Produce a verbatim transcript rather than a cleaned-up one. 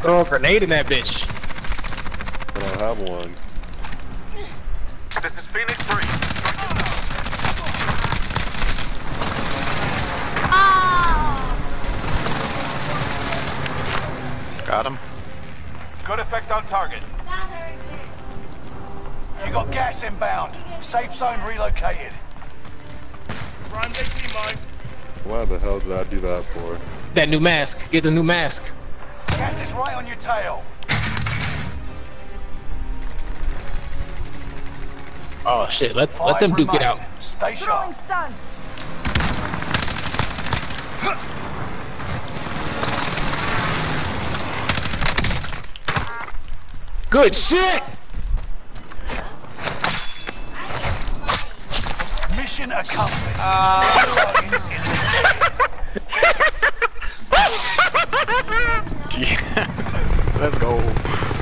throw a grenade in that bitch. I don't have one. This is Phoenix three. Got him. Good effect on target. You got gas inbound. Safe zone relocated. Prime J P mine. Why the hell did I do that for? That new mask. Get the new mask. Gas is right on your tail. Oh shit, let, Five let them duke it remain. out. Stay sharp. Stun. Good shit! Mission accomplished. Yeah. Let's go.